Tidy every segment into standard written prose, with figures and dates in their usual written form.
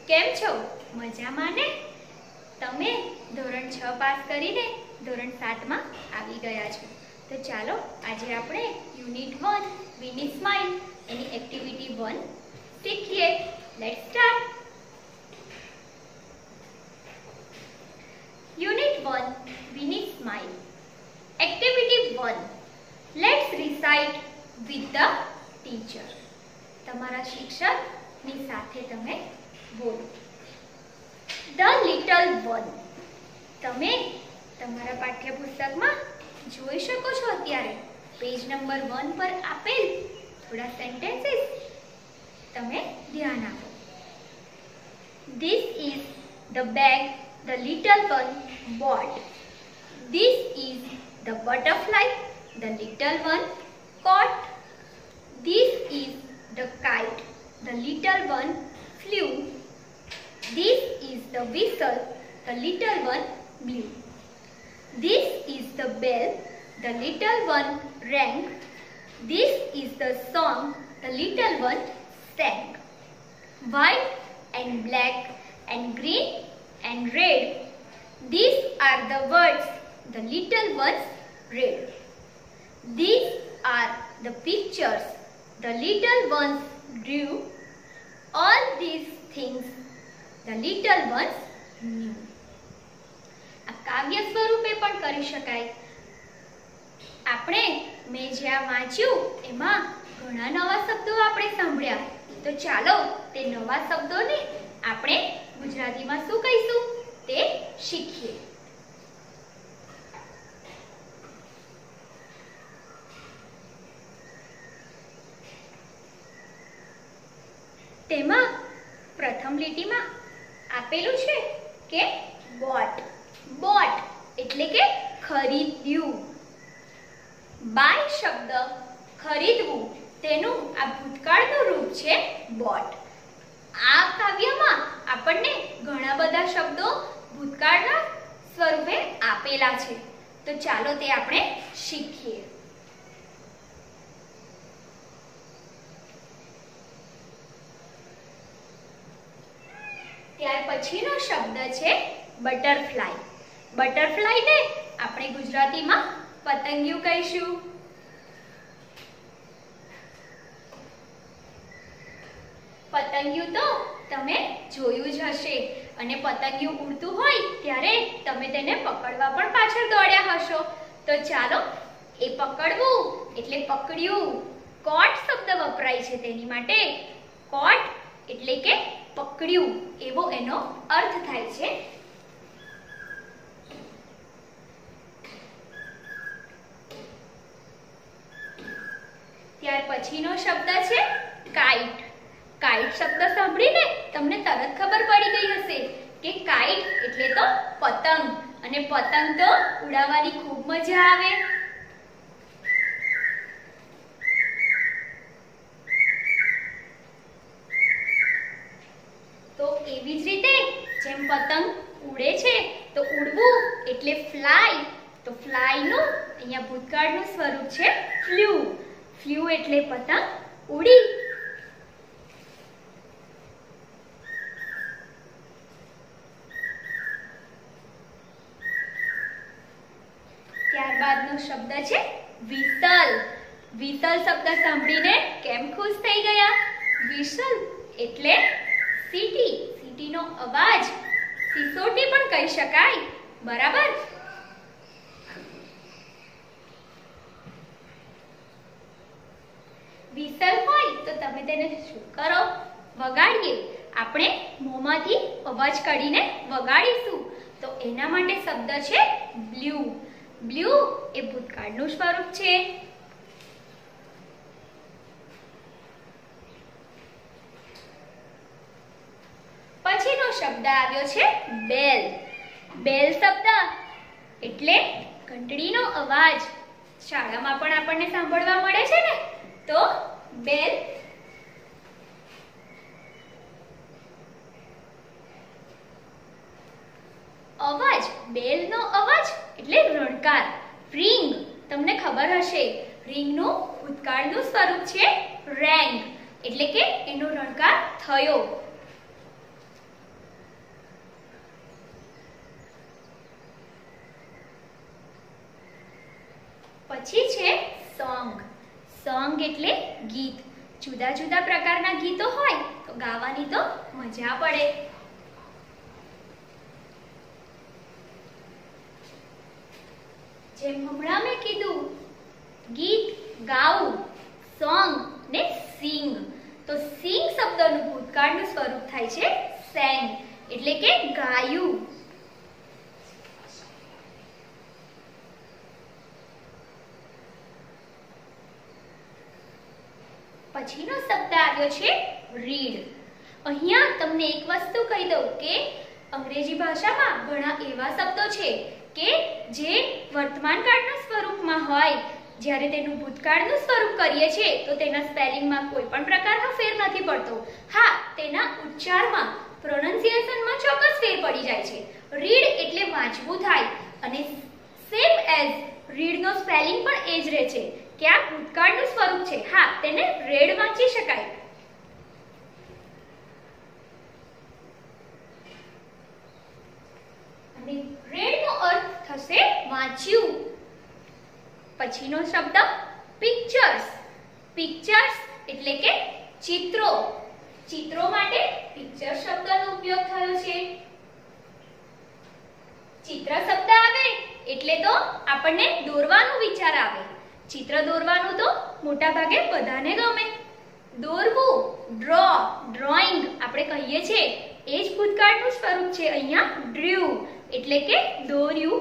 કેમ છો? મજામાં ને? તમે ધોરણ 6 પાસ કરીને ધોરણ 7 માં આવી ગયા છો. તો ચાલો આજે આપણે યુનિટ 1 વિની સ્માઇલ એની એક્ટિવિટી 1 શીખીએ. Let's start. Unit 1 Winnie smile activity 1 let's recite with the ટીચર. તમારા શિક્ષકની સાથે તમે બોલો. The little one. તમે તમારા પાઠ્યપુસ્તકમાં જોઈ શકો છો અત્યારે પેજ નંબર 1 પર આપેલ થોડા સેન્ટેન્સીસ તમે ધ્યાન આપો. This is the bag the little one bought. This is the butterfly the little one caught. This is the kite the little one flew. This is the whistle the little one blew. This is the bell the little one rang. This is the song the little one sang. White and black and green and red, these are the words the little ones read. These are the pictures the little ones drew. All these things the little ones knew. આ કાવ્ય સ્વરૂપે પણ કરી શકાય. આપણે મેં જ્યાં વાંચ્યું એમાં ઘણા નવા શબ્દો આપણે સાંભળ્યા. તો ચાલો તે નવા શબ્દોને આપણે ગુજરાતીમાં શું કહીશું તે શીખીએ. તેમાં પ્રથમ લીટીમાં આપેલું છે કે બોટ. બોટ એટલે કે ખરીદ્યું. બાય શબ્દ ખરીદવું તેનું આ ભૂતકાળનું રૂપ છે બોટ. આ કાવ્યમાં આપણને ઘણા બધા શબ્દો ભૂતકાળના સ્વરૂપે આપેલા છે. તો ચાલો તે આપણે શીખીએ. ત્યાર પછીનો શબ્દ છે બટરફ્લાય. બટરફ્લાયને આપણે ગુજરાતીમાં પતંગિયું કહીશું. પતંગિયું તો તમે જોયું જ હશે અને પતંગિયું ઉડતું હોય ત્યારે તમે તેને પકડવા પણ પાછળ દોડ્યા હશો. તો ચાલો એ પકડવું એટલે પકડ્યું. કોટ શબ્દ વપરાય છે તેની માટે. કોટ એટલે કે પકડ્યું એવો એનો અર્થ થાય છે. ત્યાર પછીનો શબ્દ છે કાઇટ. કાઇટ શબ્દ સાંભળીને તમને તરત ખબર પડી ગઈ હશે કે કાઇટ એટલે તો પતંગ, અને પતંગ તો ઉડાવવાની ખૂબ મજા આવે. તો એવી જ રીતે જેમ પતંગ ઉડે છે તો ઉડવું એટલે ફ્લાય. તો ફ્લાયનું અહીંયા ભૂતકાળનું સ્વરૂપ છે ફ્લ્યુ. ફ્લ્યુ એટલે પતંગ ઉડી. ત્યારબાદનો શબ્દ છે વિસલ. વિસલ શબ્દ સાંભળીને કેમ ખુશ થઈ ગયા? વિસલ એટલે સીટી. સીટીનો અવાજ સિસોટી પણ કહી શકાય. બરાબર? વિસલ હોય તો તમે તેને શું કરો? વગાડીએ. આપણે મોંમાંથી અવાજ કાઢીને વગાડીશું. તો એના માટે શબ્દ છે બ્લ્યુ. બ્લ્યુ એ ભૂતકાળનું સ્વરૂપ છે. પછીનો શબ્દ આવ્યો છે બેલ. બેલ શબ્દ એટલે ઘંટડીનો અવાજ. શાળામાં પણ આપણને સાંભળવા મળે છે ને. તો બેલ અવાજ. બેલનો અવાજ એટલે રણકાર. રિંગ તમને ખબર હશે રિંગનું ભૂતકાળનું સ્વરૂપ છે રેંગ, એટલે કે એનો રણકાર થયો. પછી છે સોંગ. સોંગ એટલે ગીત. જુદા જુદા પ્રકારના ગીતો હોય તો ગાવાની તો મજા પડે. જેમ હમણાં મેં કીધું, ગીત ગાવું, સોંગ ને સિંગ. તો સિંગ શબ્દનું ભૂતકાળનું સ્વરૂપ થાય છે સેંગ, એટલે કે ગાયું. પછીનો શબ્દ આવ્યો છે રીડ. અહીંયા તમને એક વસ્તુ કહી દઉં કે અંગ્રેજી ભાષામાં ઘણા એવા શબ્દો છે કે જે વર્તમાન કાળના સ્વરૂપમાં હોય, જ્યારે તેનું ભૂતકાળનું સ્વરૂપ કરીએ છીએ તો તેના સ્પેલિંગમાં કોઈ પણ પ્રકારનો ફેર નથી પડતો. હા, તેના ઉચ્ચારમાં, પ્રોનન્સિએશનમાં ચોક્કસ ફેર પડી જાય છે. રીડ એટલે વાંચવું થાય અને સેમ એઝ રીડનો સ્પેલિંગ પણ એ જ રહે છે કે આ ભૂતકાળનું સ્વરૂપ છે. હા, તેને રેડ વાંચી શકાય. અને રેડનો અર્થ થશે વાંચ્યું. પછીનો શબ્દ પિક્ચર્સ. પિક્ચર્સ એટલે કે ચિત્રો. ચિત્રો માટે પિક્ચર શબ્દનો ઉપયોગ થયો છે. ચિત્ર શબ્દ આવે એટલે તો આપણને દોરવાનું વિચાર આવે. ચિત્ર દોરવાનું તો મોટા ભાગે બધાને ગમે. દોરવું, ડ્રો, ડ્રોઈંગ આપણે કહીએ છીએ, એ જ ભૂતકાળનું સ્વરૂપ છે. અહીંયા ડ્ર્યુ એટલે કે દોર્યું.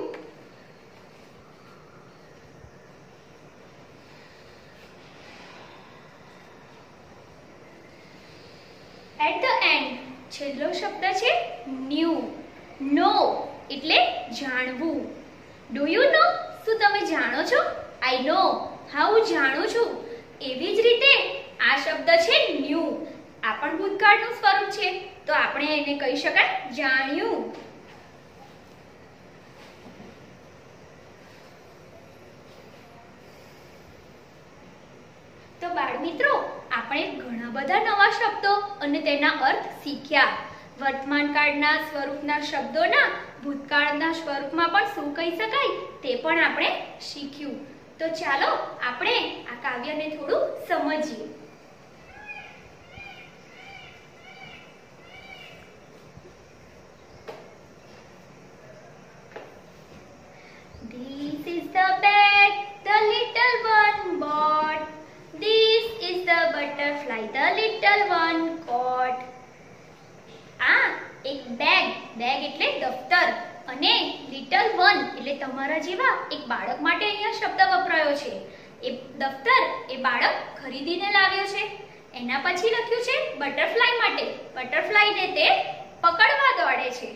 એટ ધ એન્ડ છેલ્લો શબ્દ છે ન્યુ. નો એટલે જાણવું. Do you know? શું તમે જાણો છો? આઈ નો. હા, હું જાણું છું. એવી જ રીતે આ શબ્દ છે ન્યુ. આ પણ ભૂતકાળનું સ્વરૂપ છે, તો આપણે એને કહી શકાય જાણ્યું. તો બાળમિત્રો, આપણે ઘણા બધા નવા શબ્દો અને તેના અર્થ શીખ્યા. વર્તમાન કાળના સ્વરૂપના શબ્દોના ભૂતકાળના સ્વરૂપમાં પણ શું કહી શકાય તે પણ આપણે શીખ્યું. તો ચાલો આપણે આ કાવ્યને થોડું સમજીએ. This is the bag the little one bought. This is the butterfly the little one caught. આ એક બેગ. બેગ એટલે દફતર. અને લિટલ વન એટલે તમારા જેવા એક બાળક માટે અહીંયા શબ્દ વપરાયો છે. એ દફતર એ બાળક ખરીદીને લાવ્યો છે. એના પછી લખ્યું છે બટરફ્લાય માટે. બટરફ્લાયને તે પકડવા દોડે છે.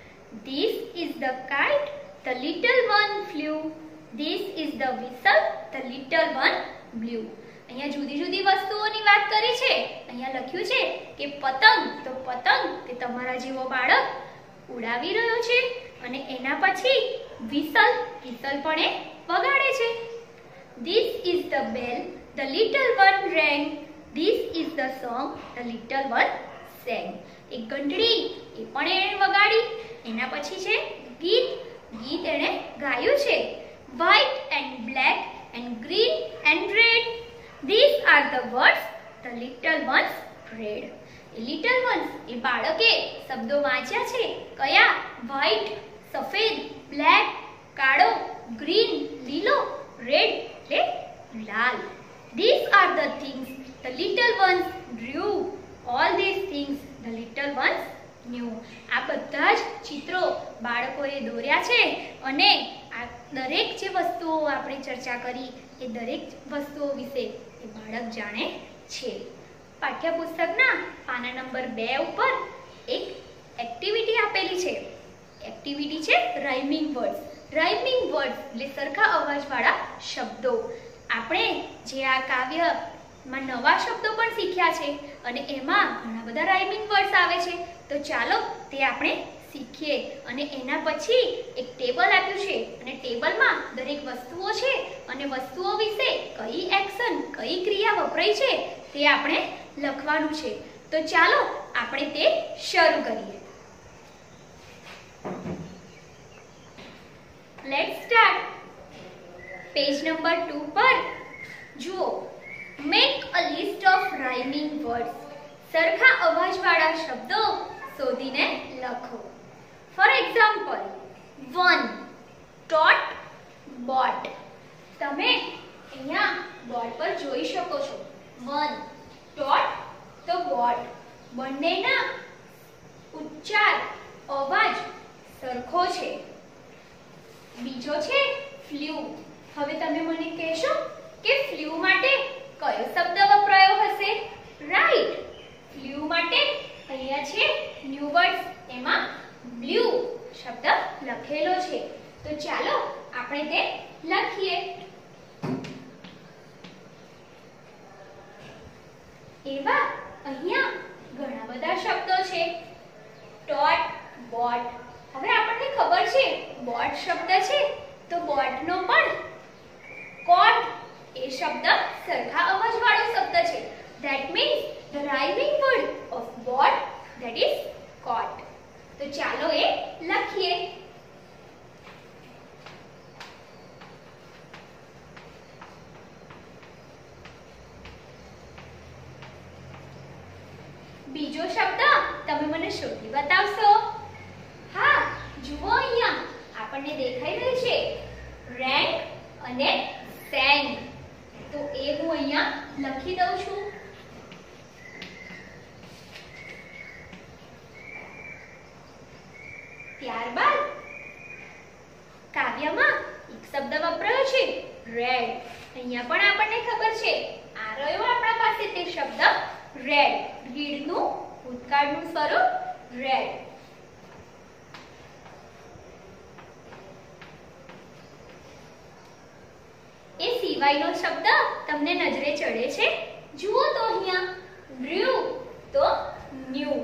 This is the kite the little one flew. This is the whistle the little one blew. અહીંયા જુદી જુદી વસ્તુઓની વાત કરી છે. અહીંયા લખ્યું છે કે પતંગ. તો પતંગ તે તમારા જેવો બાળક ઉડાવી રહ્યો છે. અને એના પછી વિસલ. વિસલ પણ એ વગાડે છે. This is the bell the little one rang. This is the song the little one sang. એક ઘંટડી એ પણ એણે વગાડી. એના પછી છે ગીત. ગીત એણે ગાયું છે. White and black and green and red. These are the words the little ones read. એ લિટલ વન્સ એ બાળકે શબ્દો વાંચ્યા છે. કયા? વ્હાઈટ સફેદ, બ્લેક કાળો, ગ્રીન લીલો, રેડ એટલે લાલ. These are the things the little ones drew. All these things the little ones knew. આ બધા જ ચિત્રો બાળકોએ દોર્યા છે. અને આ દરેક જે વસ્તુઓ આપણે ચર્ચા કરી એ દરેક વસ્તુઓ વિશે એ બાળક જાણે છે. પાઠ્યપુસ્તકના પાના નંબર 2 ઉપર એક એક્ટિવિટી આપેલી છે. એક્ટિવિટી છે રાઇમિંગ વર્ડ્સ. રાઇમિંગ વર્ડ્સ એટલે સરખા અવાજવાળા શબ્દો. આપણે જે આ કાવ્યમાં નવા શબ્દો પણ શીખ્યા છે અને એમાં ઘણા બધા રાઇમિંગ વર્ડ્સ આવે છે. તો ચાલો તે આપણે શીખીએ. અને એના પછી એક ટેબલ આપ્યું છે અને ટેબલમાં દરેક વસ્તુઓ છે અને વસ્તુઓ વિશે કઈ એક્શન, કઈ ક્રિયા વપરાય છે તે આપણે લખવાનું છે. તો ચાલો આપણે તે શરૂ કરીએ. Let's start. પેજ નંબર 2 પર જુઓ, make a list of rhyming words. સરખા અવાજવાળા શબ્દો શોધીને લખો. For example, 1 tot bot. તમે અહીંયા બોર્ડ પર જોઈ શકો છો 1 ટોટ તો બોટ. બંનેના ઉચ્ચાર અવાજ સરખો છે. બીજો છે ફ્લ્યુ. હવે તમે મને કહેશો કે ફ્લ્યુ માટે કયો શબ્દ વપરાયો હશે? રાઈટ, ફ્લ્યુ માટે અહીંયા છે ન્યુ વર્ડ્સ, એમાં બ્લુ શબ્દ લખેલો છે. તો ચાલો આપણે તે લખીએ. એવા અહીંયા ઘણા બધા શબ્દો છે. Tot, bot. હવે આપણને ખબર છે બોટ શબ્દ છે તો બોટનો પણ કોટ એ શબ્દ સરખા અવાજવાળો શબ્દ છે. That means the rhyming word of boat, that is cot. તો ચાલો એ લખીએ. બીજો શબ્દ તમે મને શોધી બતાવશો? હા, જુઓ અહીંયા આપણને દેખાઈ રહ્યું છે રેન્ક અને સેંગ. તો એ હું અહીંયા લખી દઉં છું. ત્યારબાદ કાવ્યમાં એક શબ્દ વપરાયો છે રેડ. અહીંયા પણ આપણને ખબર છે આ રહ્યો આપણા પાસે તે શબ્દ રેડ. રીડનું ભૂતકાળનું સ્વરૂપ રેડ. એ સિવાયનો શબ્દ તમને નજરે ચડે છે? જુઓ તો અહીંયા બ્રુ તો ન્યુ.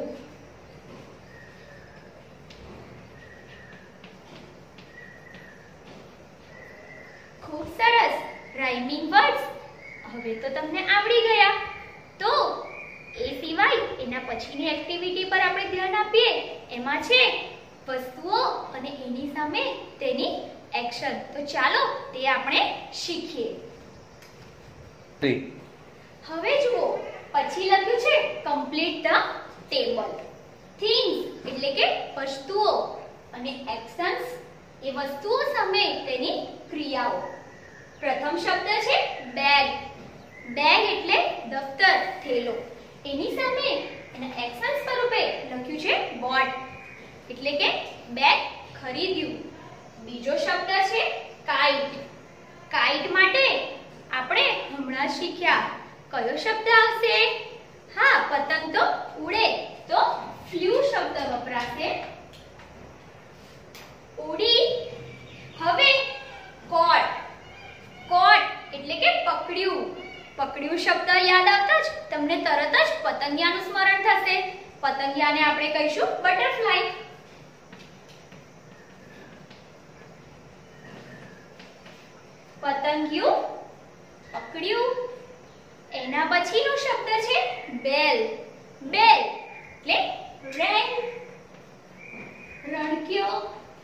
ખૂબ સરસ રાઇમિંગ વર્ડ્સ હવે તો તમને આવડી ગયા. તો એ સિવાય એના પછીની એક્ટિવિટી પર આપણે ધ્યાન આપીએ. એમાં છે વસ્તુઓ અને એની સામે તેની એક્શન. તો ચાલો તે આપણે શીખીએ. હવે જુઓ, પછી લખ્યું છે કમ્પ્લીટ ધ ટેબલ. થિંગ્સ એટલે કે વસ્તુઓ અને એક્શન્સ એ વસ્તુઓ સામે તેની ક્રિયાઓ. પ્રથમ શબ્દ છે બેગ. બેગ એટલે દફતર, થેલો. એની સામે એના એક્શન સ્વરૂપે લખ્યું છે બોટ એટલે કે બેગ ખરીદ્યું. બીજો શબ્દ છે કાઇટ. કાઇટ માટે આપણે હમણાં શીખ્યા કયો શબ્દ આવશે? હા, પતંગ તો ઉડે તો ફ્લ્યુ શબ્દ વપરાશે. ઉડી. હવે કોટ. કોટ એટલે કે પકડ્યું. પકડ્યું શબ્દ યાદ આવતા જ તમને તરત જ પતંગિયાનું સ્મરણ થશે. પતંગિયાને આપણે કહીશું બટરફ્લાય. પતંગિયું પકડ્યું. એના પછીનો શબ્દ છે બેલ. બેલ એટલે રેંગ, રણક્યો.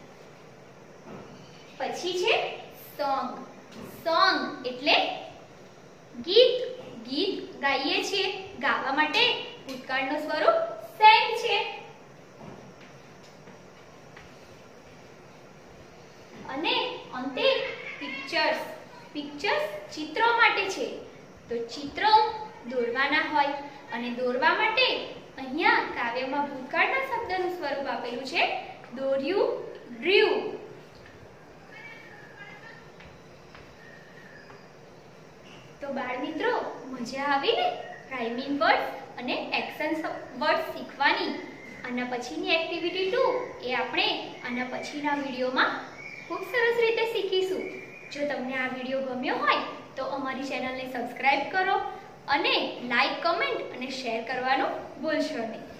પછી છે સોંગ. સોંગ એટલે ગીત. ગીત ગાઈએ છીએ. ગાવા માટે ભૂતકાળનું સ્વરૂપ સેંગ છે. અને અંતે પિક્ચર્સ. પિક્ચર્સ ચિત્રો માટે છે. તો ચિત્રો દોરવાના હોય અને દોરવા માટે અહીંયા કાવ્યમાં ભૂતકાળના શબ્દનું સ્વરૂપ આપેલું છે દોર્યું, ડ્રીવ. તો બાળ મિત્રો, મજા આવી ને રાઇમિંગ વર્ડ્સ અને એક્શન વર્ડ્સ શીખવાની? આના પછીની એક્ટિવિટી 2 એ આપણે આના પછીના વિડીયોમાં ખૂબ સરસ રીતે શીખીશું. જો તમને આ વિડીયો ગમ્યો હોય તો અમારી ચેનલને સબસ્ક્રાઇબ કરો અને લાઈક, કમેન્ટ અને શેર કરવાનું ભૂલશો નહીં.